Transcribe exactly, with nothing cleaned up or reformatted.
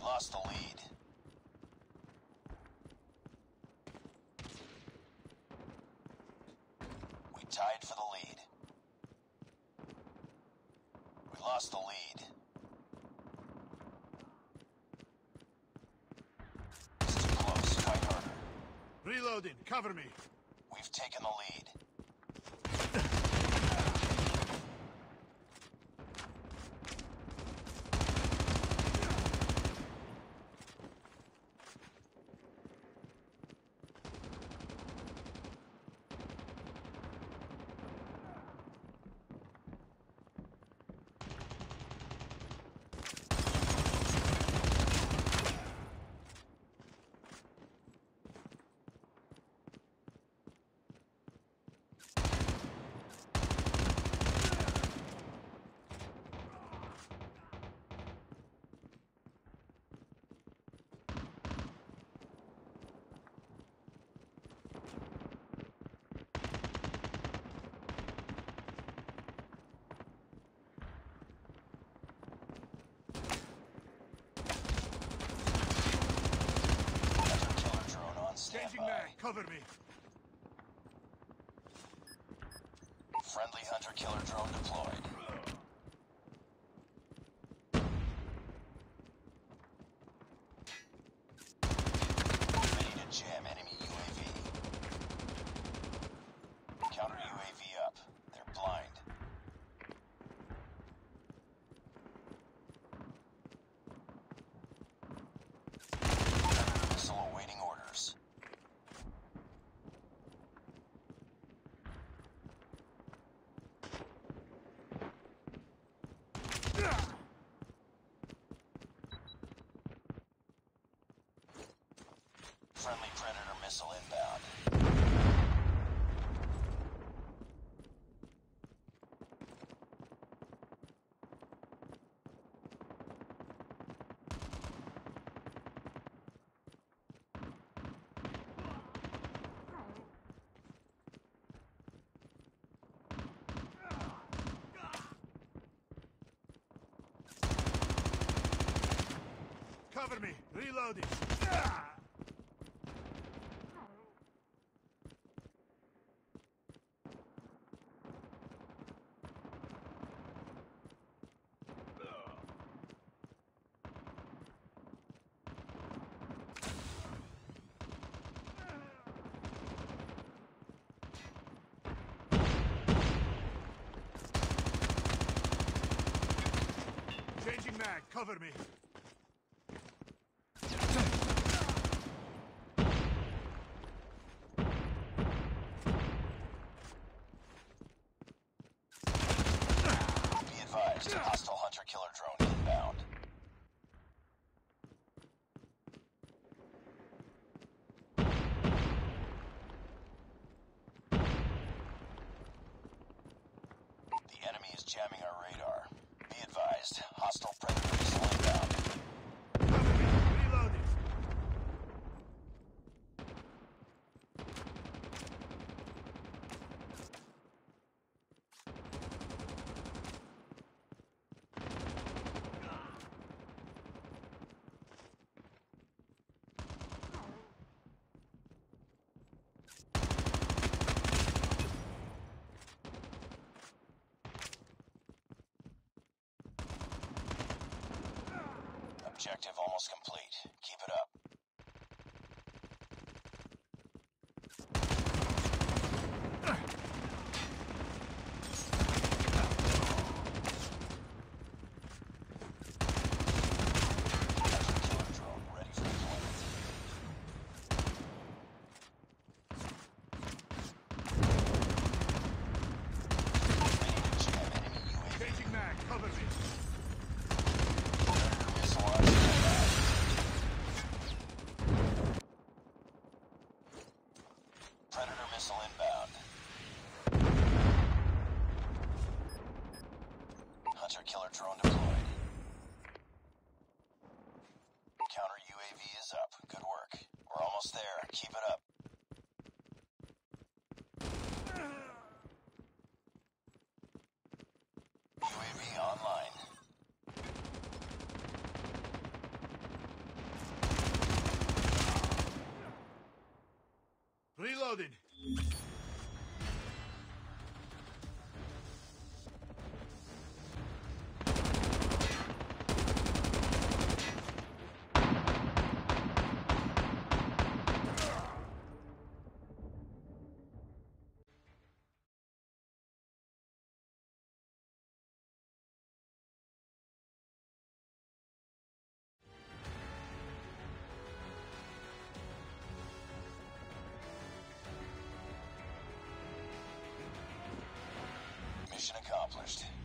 lost the lead. We tied for the lead. We lost the lead. It's too close. Fight harder. Reloading. Cover me. We've taken the lead. Changing mag, cover me. Friendly hunter-killer drone deployed. Ready to jam enemy U A V. Counter U A V up. They're blind. Predator missile awaiting orders. Friendly Predator missile inbound. Cover me. Reloading. Changing mag. Cover me. Hostile hunter-killer drone inbound. The enemy is jamming our radar. Be advised, hostile Predator missile inbound. Reloading. Objective almost complete. Keep it up. Hunter-killer drone ready for deployment. Ready to jam enemy U A V. Changing mag. Cover me. Predator missile on standby. Mission accomplished.